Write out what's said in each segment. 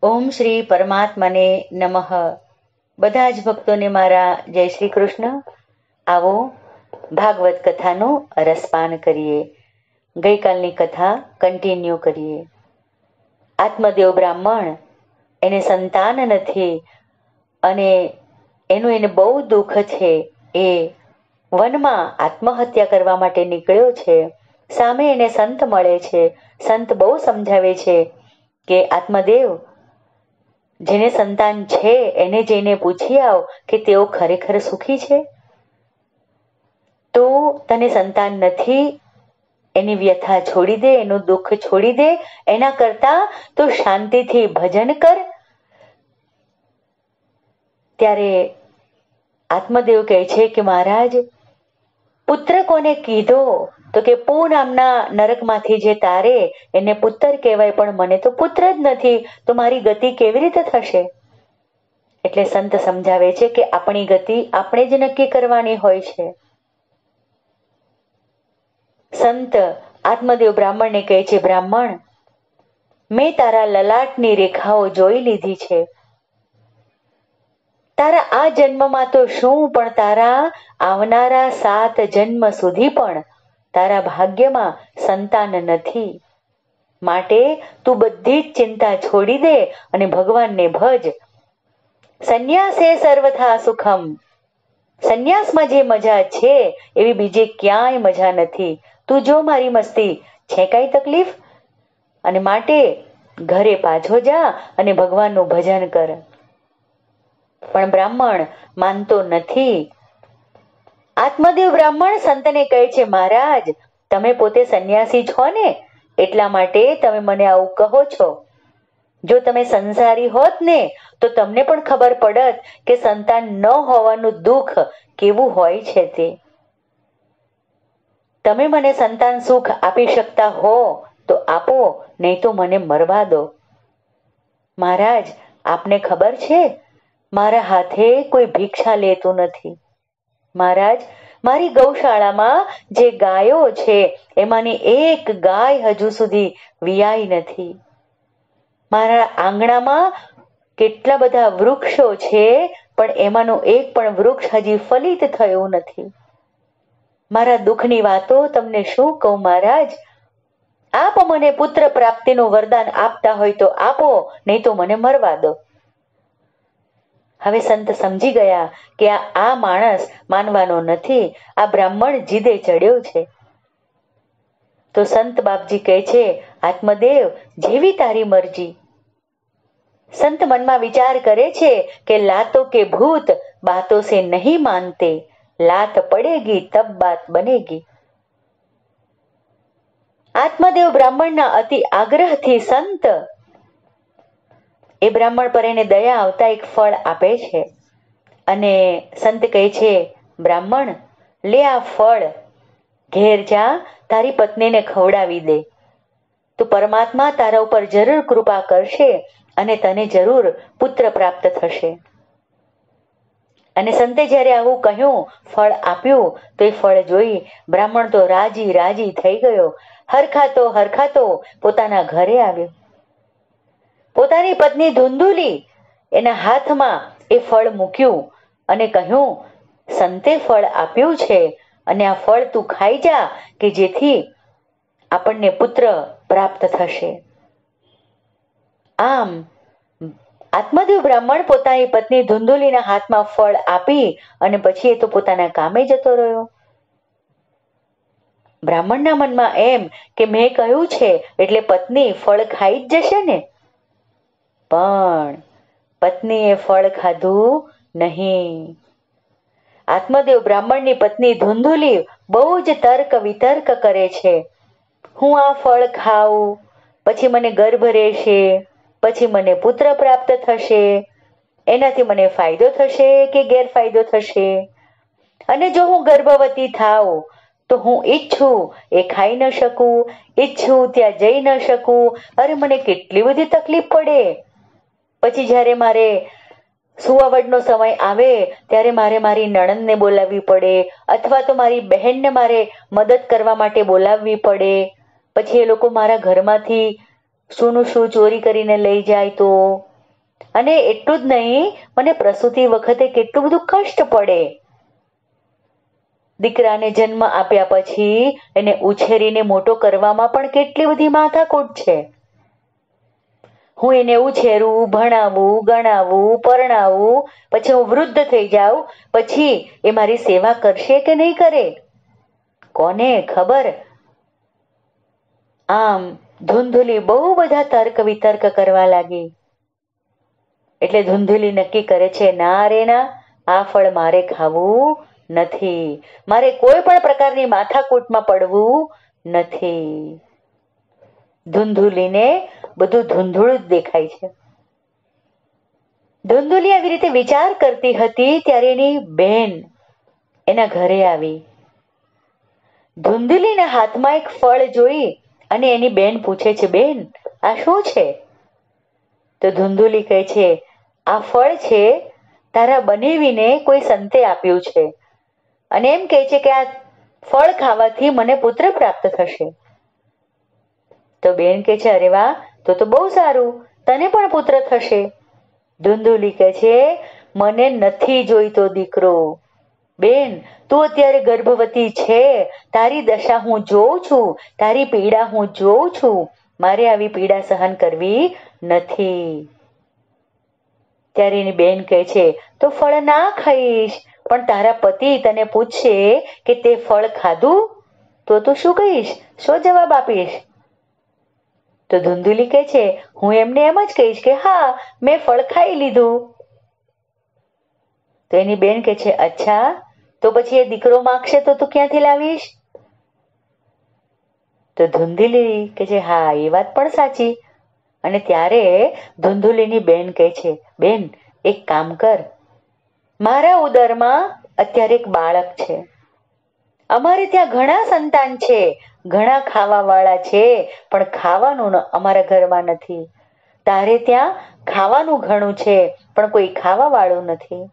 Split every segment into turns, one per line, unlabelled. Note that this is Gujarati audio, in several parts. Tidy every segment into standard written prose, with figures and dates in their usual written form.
ઓમ શ્રી પરમાત્માને નમઃ. બધા જ ભક્તોને મારા જય શ્રી કૃષ્ણ. આવો ભાગવત કથાનું રસપાન કરીએ. ગઈકાલની કથા કન્ટિન્યુ કરીએ. આત્મદેવ બ્રાહ્મણ, એને સંતાન નથી અને એને બહુ દુઃખ છે. એ વનમાં આત્મહત્યા કરવા માટે નીકળ્યો છે. સામે એને સંત મળે છે. સંત બહુ સમજાવે છે કે આત્મદેવ, જેને સંતાન છે એને જઈને પૂછી આવ કે તેઓ ખરેખર સુખી છે. તો તને સંતાન નથી એની વ્યથા છોડી દે, એનું દુઃખ છોડી દે. એના કરતા તો શાંતિથી ભજન કર. ત્યારે આત્મદેવ કહે છે કે મહારાજ, પુત્ર કોને કીધો? તો કે પુ નામના નરકમાંથી જે તારે એને પુત્ર કહેવાય, પણ મને તો પુત્ર જ નથી, તો મારી ગતિ કેવી રીતે થશે? એટલે સંત સમજાવે છે કે આપણી ગતિ આપણે જ નક્કી કરવાની હોય છે. સંત આત્મદેવ બ્રાહ્મણને કહે છે, બ્રાહ્મણ, મેં તારા લલાટની રેખાઓ જોઈ લીધી છે. તારા આ જન્મમાં તો શું, પણ તારા આવનારા 7 જન્મ સુધી પણ તારા ભાગ્યમાં સંતાન નથી. માટે તું બધી જ ચિંતા છોડી દે અને ભગવાનને ભજ. સંન્યાસે સર્વથા સુખમ. સંન્યાસમાં જે મજા છે એવી બીજે ક્યાંય મજા નથી. તું જો મારી મસ્તી, છે કઈ તકલીફ? અને માટે ઘરે પાછો જા અને ભગવાનનું ભજન કર. પણ બ્રાહ્મણ માનતો નથી. આત્મદેવ બ્રાહ્મણ સંતને કહે છે, મહારાજ, તમે પોતે સંન્યાસી છો ને, એટલા માટે તમે મને આવું કહો છો. જો તમે સંસારી હોત ને તો તમને પણ ખબર પડત કે સંતાન ન હોવાનું દુઃખ કેવું હોય છે તે. તમે મને સંતાન સુખ આપી શકતા હો તો આપો, નહીં તો મને મરવા દો. મહારાજ, આપને ખબર છે મારા હાથે કોઈ ભિક્ષા લેતું નથી. મહારાજ, મારી ગૌશાળામાં જે ગાયો છે એમાંની એક ગાય હજુ સુધી વિયાઈ નથી. મારા આંગણામાં કેટલા બધા વૃક્ષો છે, પણ એમાંનું એક પણ વૃક્ષ હજી ફલિત થયું નથી. મારા દુઃખની વાતો તમને શું કહું મહારાજ? આપ મને પુત્ર પ્રાપ્તિનું વરદાન આપતા હોય તો આપો, નહીં તો મને મરવા દો. હવે સંત સમજી ગયા કે આ માણસ માનવાનો નથી, આ બ્રાહ્મણ જીદે ચડ્યો છે. તો સંત બાપજી કહે છે, આત્મદેવ, જેવી તારી મરજી. સંત મનમાં વિચાર કરે છે કે લાતો કે ભૂત બાતો સે નહીં માનતે, લાત પડેગી તબ બાત બનેગી. આત્મદેવ બ્રાહ્મણના અતિ આગ્રહથી સંત એ બ્રાહ્મણ પર એને દયા આવતા એક ફળ આપે છે. અને સંત કહે છે, બ્રાહ્મણ, લે આ ફળ, ઘેર જા, તારી પત્નીને ખવડાવી દે. તો પરમાત્મા તારા ઉપર જરૂર કૃપા કરશે અને તને જરૂર પુત્ર પ્રાપ્ત થશે. અને સંતે જ્યારે આવું કહ્યું, ફળ આપ્યું, તો એ ફળ જોઈ બ્રાહ્મણ તો રાજી રાજી થઈ ગયો. હરખાતો પોતાના ઘરે આવ્યો. પોતાની પત્ની ધુંધુલી એના હાથમાં એ ફળ મૂક્યું અને કહ્યું, સંતે ફળ આપ્યું છે અને આ ફળ તું ખાઈ જા, કે જેથી આપણને પુત્ર પ્રાપ્ત થશે. આમ આત્મદેવ બ્રાહ્મણ પોતાની પત્ની ધુંધુલીના હાથમાં ફળ આપી અને પછી એ તો પોતાના કામે જતો રહ્યો. બ્રાહ્મણના મનમાં એમ કે મેં કહ્યું છે એટલે પત્ની ફળ ખાઈ જ જશે ને. પણ પત્નીએ ફળ ખાધું નહીં. આત્મદેવ બ્રાહ્મણની પત્ની ધુંધુલી બહુ જ તર્ક વિતર્ક કરે છે. હું આ ફળ ખાઉં, પછી મને ગર્ભ રહેશે, પછી મને પુત્ર પ્રાપ્ત થશે, એનાથી મને ફાયદો થશે કે ગેરફાયદો થશે? અને જો હું ગર્ભવતી થાઉં તો હું ઈચ્છું એ ખાઈ ન શકું, ઈચ્છું ત્યાં જઈ ન શકું. અરે, મને કેટલી બધી તકલીફ પડે. પછી જ્યારે મારે સુવાવડનો સમય આવે ત્યારે મારે મારી નણંદને બોલાવવી પડે, અથવા તો મારી બહેનને મારે મદદ કરવા માટે બોલાવવી પડે. પછી એ લોકો મારા ઘરમાંથી શું ચોરી કરીને લઈ જાય તો અને એટલું જ નહીં, મને પ્રસૂતિ વખતે કેટલું બધું કષ્ટ પડે. દીકરાને જન્મ આપ્યા પછી એને ઉછેરીને મોટો કરવામાં પણ કેટલી બધી માથાકૂટ છે. હું એને ઉછેરું, ભણાવું, ગણાવું, પરણાવું, પછી હું વૃદ્ધ થઈ જાઉં, પછી એ મારી સેવા કરશે કે નહીં કરે, કોને ખબર. આમ ધુંધુલી બહુ બધા તર્ક વિતર્ક કરવા લાગી. એટલે ધુંધુલી નક્કી કરે છે, ના રે ના, આ ફળ મારે ખાવું નથી, મારે કોઈ પણ પ્રકારની માથાકૂટમાં પડવું નથી. ધુંધુલીને બધું ધૂંધળું જ દેખાય છે. ધુંધુલી આવી રીતે વિચાર કરતી હતી ત્યારે એની બેન એના ઘરે આવી. ધુંધુલીના હાથમાં એક ફળ જોઈ અને એની બેન પૂછે છે, બેન આ શું છે? તો ધુંધુલી કહે છે, આ ફળ છે, તારા બનેવીને કોઈ સંતે આપ્યું છે અને એમ કહે છે કે આ ફળ ખાવાથી મને પુત્ર પ્રાપ્ત થશે. તો બેન કહે છે, અરે વાહ, તો બહુ સારું, તને પણ પુત્ર થશે. ધુંધુલી કહે છે, મને નથી જોઈતો દીકરો. બેન તું અત્યારે ગર્ભવતી છે, તારી દશા હું જોઉં છું, તારી પીડા હું જોઉં છું, મારે આવી પીડા સહન કરવી નથી. ત્યારે એની બેન કહે છે, તો ફળ ના ખાઈશ, પણ તારા પતિ તને પૂછશે કે તે ફળ ખાધું તો તું શું કહીશ, શું જવાબ આપીશ? તો ધુંધુલી કહે છે, હું એમને એમ જ કહીશ કે હા, મેં ફળ ખાઈ લીધું. તો એની બેન કહે છે, અચ્છા, તો પછી એ દીકરો માંગશે તો તું ક્યાંથી લાવીશ? તો ધુંધુલી કહે છે, હા એ વાત પણ સાચી. અને ત્યારે ધુંધુલીની બેન કહે છે, બેન એક કામ કર, મારા ઉદરમાં અત્યારે એક બાળક છે, અમારે ત્યાં ઘણા સંતાન છે, ઘણા ખાવાવાળા છે, પણ ખાવાનું અમારા ઘરમાં નથી. તારે ત્યાં ખાવાનું ઘણું છે, પણ કોઈ ખાવાવાળું નથી.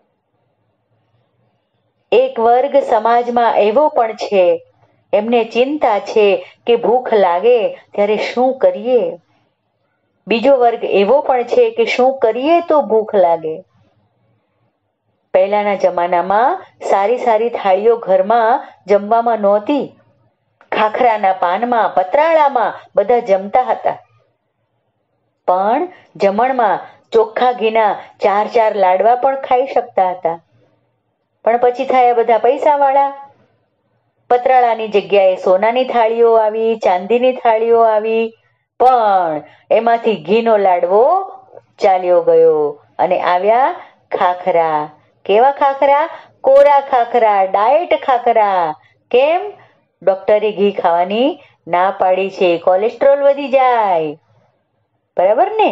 એક વર્ગ સમાજમાં એવો પણ છે, એમને ચિંતા છે કે ભૂખ લાગે ત્યારે શું કરીએ. બીજો વર્ગ એવો પણ છે કે શું કરીએ તો ભૂખ લાગે. પહેલાના જમાનામાં સારી સારી થાળીઓ ઘરમાં જમવામાં નહોતી. ખાખરાના પાનમાં, પતરાળામાં બધા જમતા હતા. પણ જમણમાં ચોખ્ખા ઘીના 4 લાડવા પણ ખાઈ શકતા હતા. પણ પછી થયા બધા પૈસાવાળા. પતરાળાની જગ્યાએ સોનાની થાળીઓ આવી, ચાંદીની થાળીઓ આવી, પણ એમાંથી ઘીનો લાડવો ચાલ્યો ગયો અને આવ્યા ખાખરા. કેવા ખાખરા? કોરા ખાખરા, ડાયટ ખાખરા. કેમ? ડોક્ટરે ઘી ખાવાની ના પાડી છે, કોલેસ્ટ્રોલ વધી જાય. બરાબર ને?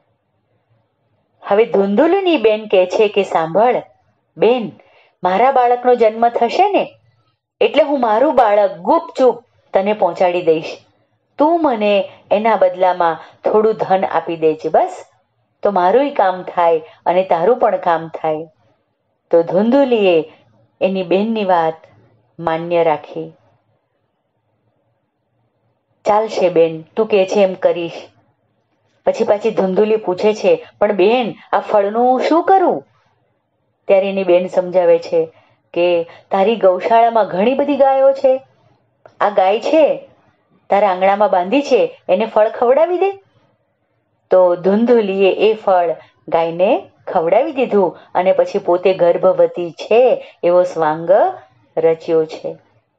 હવે ધુંધુલીની બેન કહે છે કે સાંભળ બેન, મારા બાળકનો જન્મ થશે ને એટલે હું મારું બાળક ગુપચુપ તને પહોંચાડી દઈશ. તું મને એના બદલામાં થોડું ધન આપી દેજે, બસ તો મારુંય કામ થાય અને તારું પણ કામ થાય. તો ધુંધુલીએ એની બેનની વાત માન્ય રાખી. ચાલશે બેન, તું કહે છે એમ કરીશ. પછી પાછી ધુંધુલી પૂછે છે, પણ બેન આ ફળનું શું કરું? ત્યારે એની બેન સમજાવે છે કે તારી ગૌશાળામાં ઘણી બધી ગાયો છે, આ ગાય છે તારા આંગણામાં બાંધી છે, એને ફળ ખવડાવી દે. તો ધુંધુલીએ એ ફળ ગાયને ખવડાવી દીધું અને પછી પોતે ગર્ભવતી છે એવો સ્વાંગ રચ્યો છે.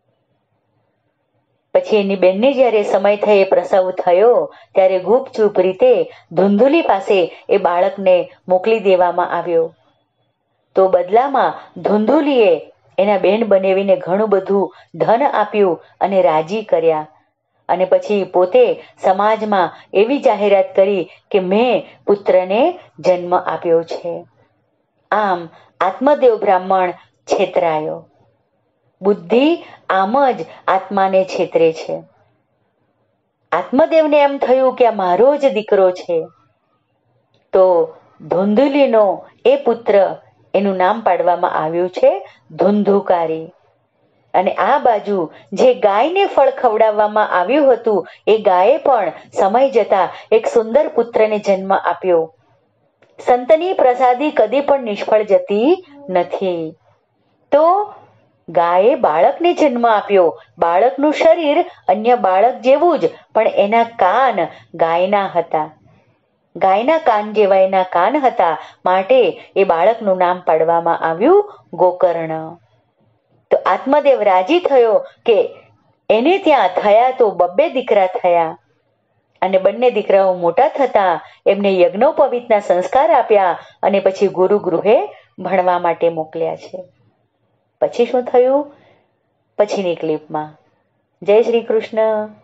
પછી એની બેનને જ્યારે સમય થયો, પ્રસવ થયો, ત્યારે ગુપચુપ રીતે ધુંધુલી પાસે એ બાળકને મોકલી દેવામાં આવ્યો. તો બદલામાં ધુંધુલીએ એના બેન બનેવીને ઘણું બધું ધન આપ્યું અને રાજી કર્યા. અને પછી પોતે સમાજમાં એવી જાહેરાત કરી કે મેં પુત્રને જન્મ આપ્યો છે. આમ આત્મદેવ બ્રાહ્મણ છેતરાયો. બુદ્ધિ આમ જ આત્માને છેતરે છે. આત્મદેવને એમ થયું કે આ મારો જ દીકરો છે. તો ધુંધુલીનો એ પુત્ર, એનું નામ પાડવામાં આવ્યું છે ધુંધુકારી. અને આ બાજુ જે ગાયને ફળ ખવડાવવામાં આવ્યું હતું એ ગાયે પણ સમય જતા એક સુંદર પુત્રને જન્મ આપ્યો. સંતની પ્રસાદી કદી પણ નિષ્ફળ જતી નથી. તો ગાયે બાળકને જન્મ આપ્યો. બાળકનું શરીર અન્ય બાળક જેવું જ, પણ એના કાન ગાયના હતા. ગાયના કાન જેવા એના કાન હતા, માટે એ બાળકનું નામ પાડવામાં આવ્યું ગોકર્ણ. તો આત્મદેવ રાજી થયો કે એને ત્યાં થયા તો 2 દીકરા થયા. અને બંને દીકરાઓ મોટા થતા એમને યજ્ઞોપવીતના સંસ્કાર આપ્યા અને પછી ગુરુ ગૃહે ભણવા માટે મોકલ્યા છે. પછી શું થયું? પછીની ક્લિપમાં. જય શ્રી કૃષ્ણ.